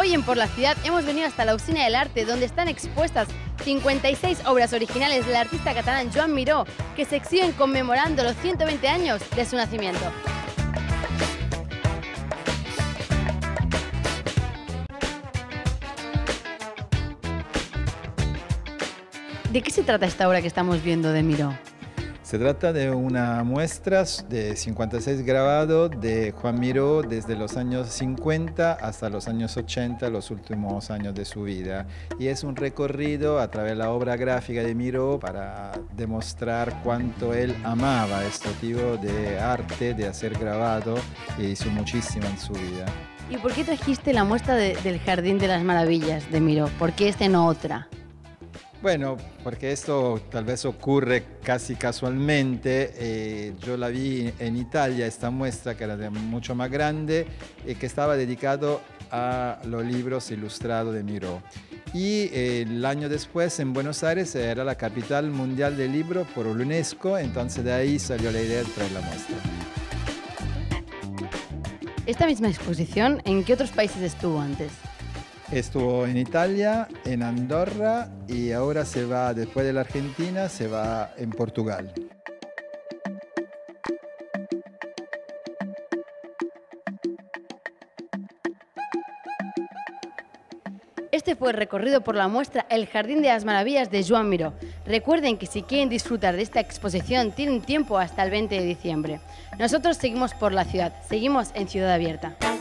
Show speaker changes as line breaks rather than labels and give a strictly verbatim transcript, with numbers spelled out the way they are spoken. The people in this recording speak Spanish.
Hoy en Por la Ciudad hemos venido hasta la Usina del Arte, donde están expuestas cincuenta y seis obras originales del artista catalán Joan Miró, que se exhiben conmemorando los ciento veinte años de su nacimiento. ¿De qué se trata esta obra que estamos viendo de Miró?
Se trata de una muestra de cincuenta y seis grabados de Joan Miró desde los años cincuenta hasta los años ochenta, los últimos años de su vida. Y es un recorrido a través de la obra gráfica de Miró para demostrar cuánto él amaba este tipo de arte, de hacer grabado, y hizo muchísimo en su vida.
¿Y por qué trajiste la muestra de, del Jardín de las Maravillas de Miró? ¿Por qué esta y no otra?
Bueno, porque esto tal vez ocurre casi casualmente. Eh, yo la vi en Italia, esta muestra que era de mucho más grande y que estaba dedicado a los libros ilustrados de Miró. Y eh, el año después en Buenos Aires era la capital mundial del libro por UNESCO, entonces de ahí salió la idea de traer la muestra.
Esta misma exposición, ¿en qué otros países estuvo antes?
Estuvo en Italia, en Andorra y ahora se va, después de la Argentina, se va en Portugal.
Este fue el recorrido por la muestra El Jardín de las Maravillas de Joan Miró. Recuerden que si quieren disfrutar de esta exposición tienen tiempo hasta el veinte de diciembre. Nosotros seguimos por la ciudad, seguimos en Ciudad Abierta.